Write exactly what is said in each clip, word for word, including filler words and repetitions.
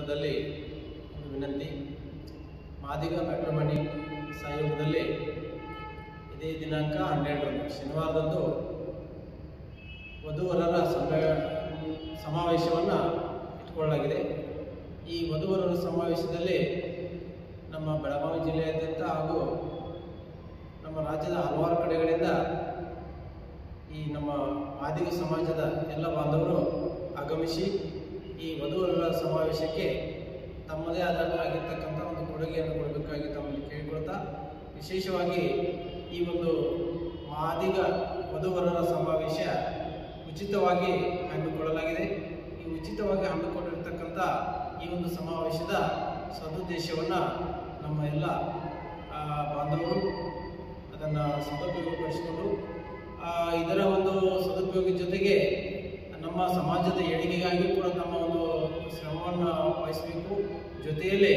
ಸಂದರ್ಭದಲ್ಲಿ ಒಂದು ವಿನಂತಿ. ಮಾದಿಗ ಮ್ಯಾಟ್ರಿಮನಿ ಸಹಯೋಗದಲ್ಲಿ ಇದೇ ದಿನಾಂಕ ಹನ್ನೆರಡರಂದು ಶನಿವಾರದಂದು ವಧುವರರ ಸಮಾವೇಶವನ್ನು ಇಟ್ಕೊಳ್ಳಲಾಗಿದೆ. ಈ ವಧುವರರ ಸಮಾವೇಶದಲ್ಲಿ ನಮ್ಮ ಬೆಳಗಾವಿ ಜಿಲ್ಲೆಯಾದ್ಯಂತ ಹಾಗೂ ನಮ್ಮ ರಾಜ್ಯದ ಹಲವಾರು ಕಡೆಗಳಿಂದ ಈ ನಮ್ಮ ಮಾದಿಗ ಸಮಾಜದ ಎಲ್ಲ ಬಾಂಧವರು ಆಗಮಿಸಿ ಈ ವಧುವರರ ಸಮಾವೇಶಕ್ಕೆ ತಮ್ಮದೇ ಆದ ಆಗಿರ್ತಕ್ಕಂಥ ಒಂದು ಕೊಡುಗೆಯನ್ನು ಕೊಡಬೇಕಾಗಿ ತಮ್ಮಲ್ಲಿ ಕೇಳಿಕೊಳ್ತಾ, ವಿಶೇಷವಾಗಿ ಈ ಒಂದು ಮಾದಿಗ ವಧುವರರ ಸಮಾವೇಶ ಉಚಿತವಾಗಿ ಹಮ್ಮಿಕೊಳ್ಳಲಾಗಿದೆ. ಈ ಉಚಿತವಾಗಿ ಹಮ್ಮಿಕೊಂಡಿರ್ತಕ್ಕಂಥ ಈ ಒಂದು ಸಮಾವೇಶದ ಸದುದ್ದೇಶವನ್ನು ನಮ್ಮ ಎಲ್ಲ ಬಾಂಧವರು ಅದನ್ನು ಸದುಪಯೋಗಪಡಿಸಿಕೊಂಡು ಇದರ ಒಂದು ಸದುಪಯೋಗದ ಜೊತೆಗೆ ನಮ್ಮ ಸಮಾಜದ ಏಳಿಗೆಗಾಗಿ ಕೂಡ ತಮ್ಮ ಒಂದು ಶ್ರಮವನ್ನು ವಹಿಸಬೇಕು. ಜೊತೆಯಲ್ಲಿ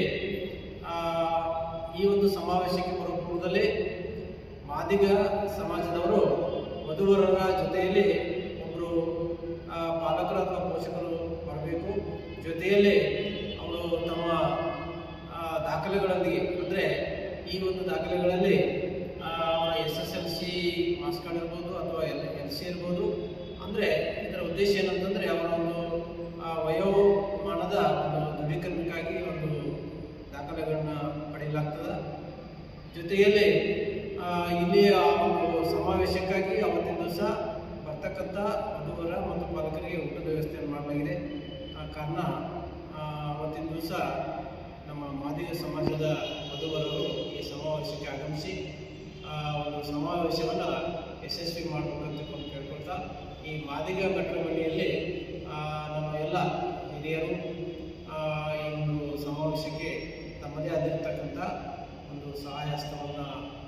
ಈ ಒಂದು ಸಮಾವೇಶಕ್ಕೆ ಬರುವ ಪೂರ್ವದಲ್ಲೇ ಮಾದಿಗ ಸಮಾಜದವರು ವಧುವರರ ಜೊತೆಯಲ್ಲಿ ಒಬ್ಬರು ಪಾಲಕರು ಅಥವಾ ಪೋಷಕರು ಬರಬೇಕು. ಜೊತೆಯಲ್ಲಿ ಅವರು ತಮ್ಮ ದಾಖಲೆಗಳೊಂದಿಗೆ, ಅಂದರೆ ಈ ಒಂದು ದಾಖಲೆಗಳಲ್ಲಿ S S L C marks card ಇರ್ಬೋದು ಅಥವಾ ಎಲ್ ಎಲ್ ಸಿ ಇರ್ಬೋದು. ಅಂದರೆ ಇದರ ಉದ್ದೇಶ ಏನಂತಂದರೆ ಅವರ ಒಂದು ವಯೋಮಾನದ ಒಂದು ದೃಢೀಕರಣಕ್ಕಾಗಿ ಒಂದು ದಾಖಲೆಗಳನ್ನ ಪಡೆಯಲಾಗ್ತದೆ. ಜೊತೆಯಲ್ಲಿ ಇಲ್ಲಿಯ ಒಂದು ಸಮಾವೇಶಕ್ಕಾಗಿ ಅವತ್ತಿನ ದಿವಸ ಬರ್ತಕ್ಕಂಥ ವಧುವರ ಮತ್ತು ಪಾಲಕರಿಗೆ ಊಟದ ವ್ಯವಸ್ಥೆಯನ್ನು ಮಾಡಲಾಗಿದೆ. ಆ ಕಾರಣ ಅವತ್ತಿನ ದಿವಸ ನಮ್ಮ ಮಾದಿಗ ಸಮಾಜದ ವಧುವರರು ಈ ಸಮಾವೇಶಕ್ಕೆ ಆಗಮಿಸಿ ಒಂದು ಸಮಾವೇಶವನ್ನು ಯಶಸ್ವಿ ಮಾಡಬೇಕಂತ ಕೇಳ್ಕೊಳ್ತಾ, ಈ ಮಾದಿಗ ಮ್ಯಾಟ್ರಿಮನಿಯಲ್ಲಿ ನಮ್ಮ ಎಲ್ಲ ಹಿರಿಯರು ಈ ಒಂದು ಸಮಾವೇಶಕ್ಕೆ ತಮ್ಮದೇ ಆಗಿರ್ತಕ್ಕಂಥ ಒಂದು ಸಹಾಯ ಹಸ್ತವನ್ನು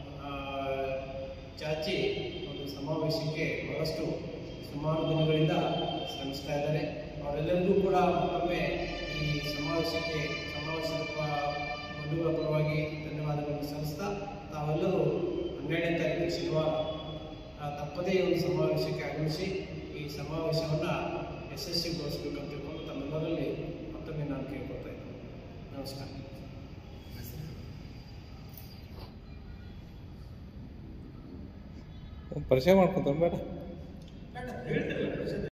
ಚಾಚಿ ಒಂದು ಸಮಾವೇಶಕ್ಕೆ ಬಹಳಷ್ಟು ಸುಮಾರು ದಿನಗಳಿಂದ ಶ್ರಮಿಸ್ತಾ ಇದ್ದಾರೆ. ಅವರೆಲ್ಲರಿಗೂ ಕೂಡ ಮತ್ತೊಮ್ಮೆ ಈ ಸಮಾವೇಶಕ್ಕೆ ಸಮಾವೇಶದ ಬಂಧುಗಳ ಪರವಾಗಿ ಧನ್ಯವಾದಗಳನ್ನು ಸಲ್ಲಿಸ್ತಾ, ತಾವೆಲ್ಲರೂ ಹನ್ನೆರಡನೇ ತಾರೀಕು ಶನಿವಾರ ತಪ್ಪದೇ ಒಂದು ಸಮಾವೇಶಕ್ಕೆ ಆಗಮಿಸಿ ಈ ಸಮಾವೇಶವನ್ನು ಯಶಸ್ವಿಗೊಳಿಸಬೇಕಂತ ತಿಳ್ಕೊಂಡು ತಮ್ಮೆಲ್ಲರಲ್ಲಿ ಮತ್ತೊಮ್ಮೆ ನಾನು ಕೇಳ್ಕೊಳ್ತಾ ಇದ್ದೀನಿ. ನಮಸ್ಕಾರ. ಪರಿಚಯ ಮಾಡ್ಕೊತಾರೆ ಬೇಡ.